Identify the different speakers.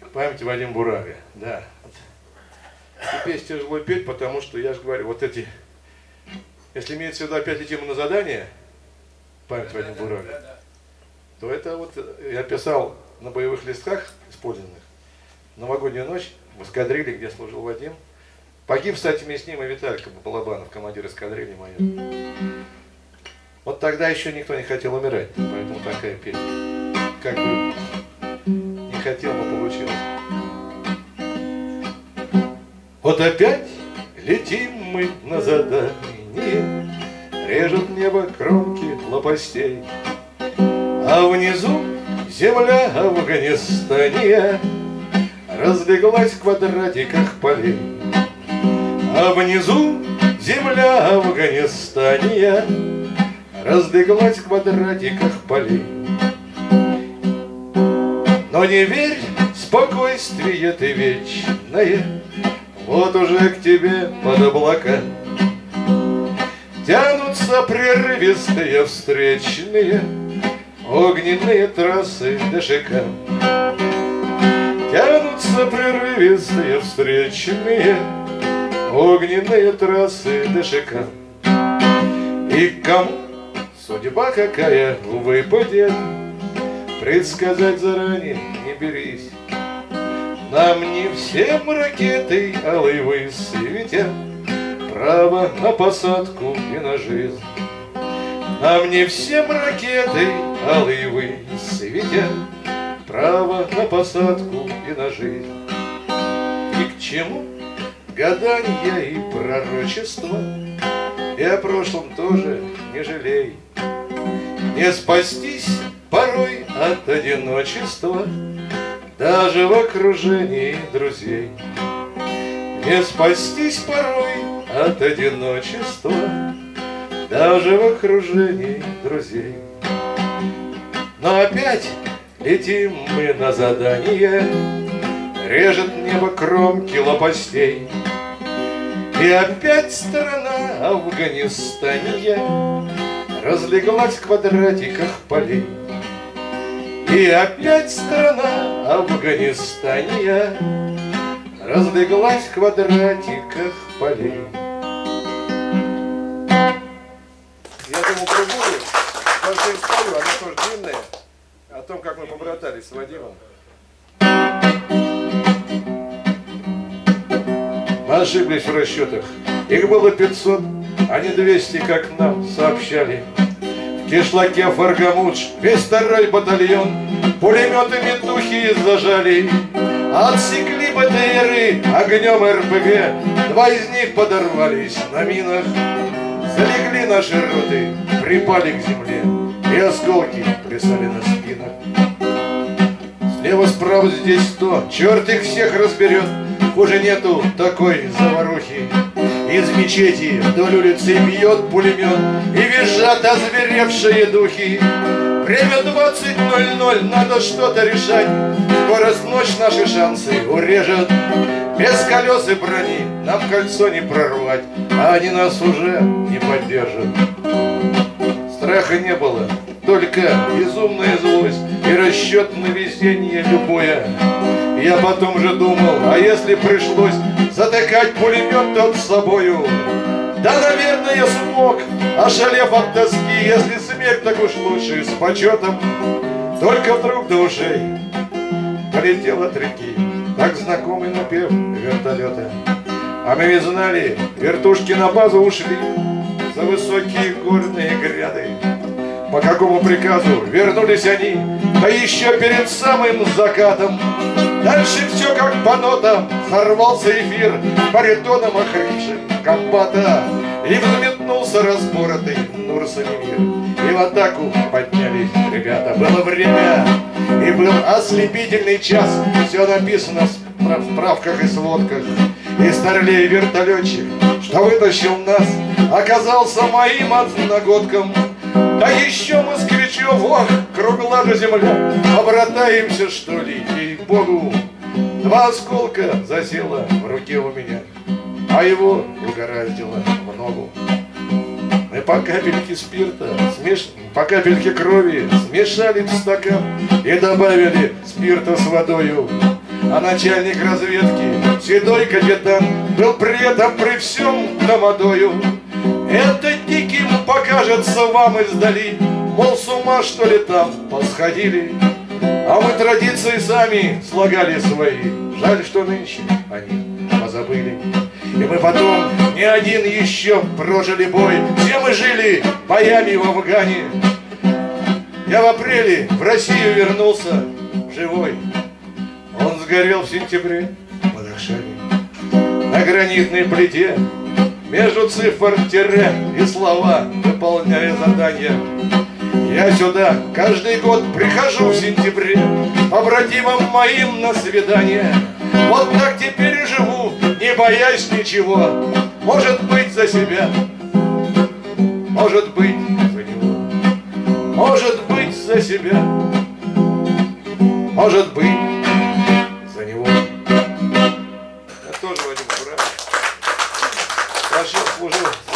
Speaker 1: Память Вадима Бурага, да. Эту песню тяжело петь, потому что, я же говорю, вот эти, если имеется в виду опять идти на задание, память Вадима Бурага, то это вот я писал на боевых листках использованных «Новогоднюю ночь» в эскадрилье, где служил Вадим. Погиб, кстати, вместе с ним и Виталька Балабанов, командир эскадрильи моей. Вот тогда еще никто не хотел умирать, поэтому такая песня. Как бы не хотел, но получилось. Вот опять летим мы на задание, режут небо кромки лопастей, а внизу земля Афганистания разлеглась в квадратиках полей. А внизу земля Афганистания разлеглась в квадратиках полей. Но не верь, спокойствие ты вечное, вот уже к тебе под облака тянутся прерывистые встречные огненные трассы ДШК. Тянутся прерывистые встречные огненные трассы ДШК. И кому судьба какая выпадет, предсказать заранее не берись. Нам не всем ракетой алой высветят право на посадку и на жизнь. Нам не всем ракетой алой высветят право на посадку и на жизнь. И к чему гадания и пророчества, и о прошлом тоже не жалей. Не спастись порой от одиночества даже в окружении друзей. Не спастись порой от одиночества даже в окружении друзей. Но опять летим мы на задание, режет небо кромки лопастей. И опять страна Афганистания разлеглась в квадратиках полей. И опять страна Афганистания разлеглась в квадратиках полей. Я думаю, про бурю, большую историю, она тоже длинная, о том, как мы побратались с Вадимом. Мы ошиблись в расчетах. Их было 500, а не 200, как нам сообщали. В кишлаке Фаргамудж весь 2-й батальон пулеметами духи зажали. Отсекли БТРы огнем РПГ, 2 из них подорвались на минах. Залегли наши роты, припали к земле, и осколки плясали на спинах. Слева-справа здесь 100, черт их всех разберет. Уже нету такой заварухи. Из мечети вдоль улицы бьет пулемет, и визжат озверевшие духи. Время 20:00, надо что-то решать. Скорость ночь наши шансы урежет. Без колес и брони нам кольцо не прорвать, а они нас уже не поддержат. Страха не было, только безумная злость и расчет на везение любое. Я потом же думал, а если пришлось затыкать пулемет тот с собою? Да, наверное, я смог, ошалев от тоски, если смерть так уж лучше с почетом. Только вдруг до ушей полетел от реки так знакомый напев вертолета. А мы ведь знали, вертушки на базу ушли за высокие горные гряды. По какому приказу вернулись они, да еще перед самым закатом. Дальше все как по нотам, сорвался эфир баритоном охрипшим комбата. И взметнулся разборотый Нур-Салимир, и в атаку поднялись ребята. Было время, и был ослепительный час. Все написано в справках и сводках. И старлей вертолетчик, что вытащил нас, оказался моим одногодком. Да еще москвичев, ох, кругла же земля, побратаемся, что ли, ей-богу. 2 осколка засело в руке у меня, а его угораздило в ногу. Мы по капельке спирта, по капельке крови смешали в стакан и добавили спирта с водою. А начальник разведки, седой капитан, был при этом при всем домодою. Это диким покажется вам издали, мол, с ума что ли там посходили. А мы традиции сами слагали свои, жаль, что нынче они позабыли. И мы потом не один еще прожили бой, все мы жили боями в Афгане. Я в апреле в Россию вернулся живой. Он сгорел в сентябре в Бадахшане. На гранитной плите между цифр тире и слова, выполняя задания. Я сюда каждый год прихожу в сентябре побратимам моим на свидание. Вот так теперь и живу, не боясь ничего. Может быть, за себя, может быть, за него, может быть, за себя, может быть, за него. Я тоже, Вадим, брат. Хорошо служил.